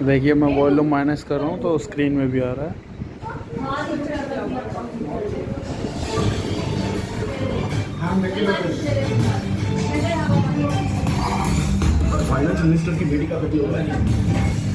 देखिए मैं volume minus कर रहा हूँ तो स्क्रीन में भी आ रहा है। फाइनेंस मिनिस्टर की बेटी का पति हो रहा है।